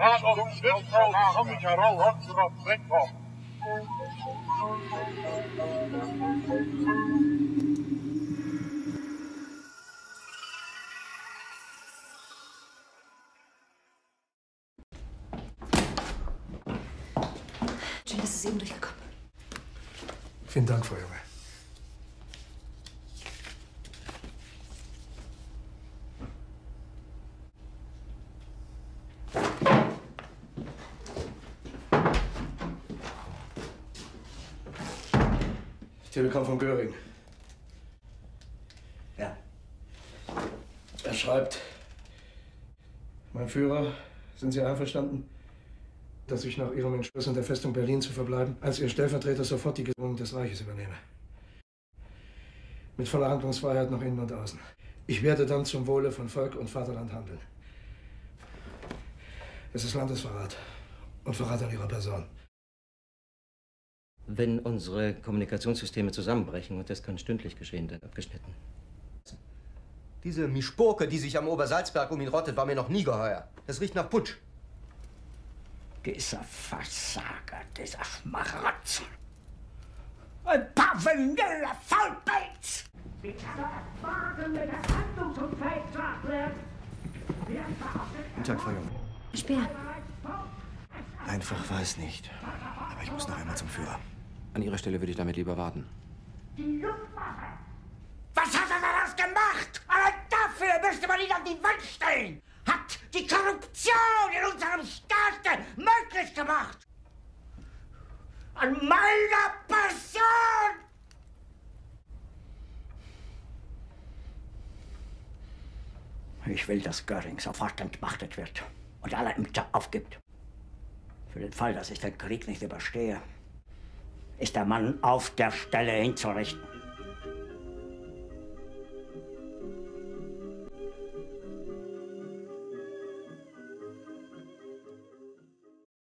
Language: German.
Schön, dass es eben durchgekommen. Vielen Dank, Frau Junge. Telegramm von Göring. Ja. Er schreibt: Mein Führer, sind Sie einverstanden, dass ich nach Ihrem Entschluss in der Festung Berlin zu verbleiben, als Ihr Stellvertreter sofort die Regierung des Reiches übernehme? Mit voller Handlungsfreiheit nach innen und außen. Ich werde dann zum Wohle von Volk und Vaterland handeln. Es ist Landesverrat und Verrat an Ihrer Person. Wenn unsere Kommunikationssysteme zusammenbrechen, und das kann stündlich geschehen, dann abgeschnitten. Diese Mischpurke, die sich am Obersalzberg um ihn rottet, war mir noch nie geheuer. Das riecht nach Putsch. Dieser Versager, dieser Schmarotzer. Ein paar vanille Faulpelz! Guten Tag, Frau Junge. Speer. Einfach war es nicht. Aber ich muss noch einmal zum Führer. An Ihrer Stelle würde ich damit lieber warten. Was hat er daraus gemacht? Allein dafür müsste man ihn an die Wand stellen! Hat die Korruption in unserem Staat möglich gemacht! An meiner Person! Ich will, dass Göring sofort entmachtet wird und alle Ämter aufgibt. Für den Fall, dass ich den Krieg nicht überstehe, ist der Mann auf der Stelle hinzurichten.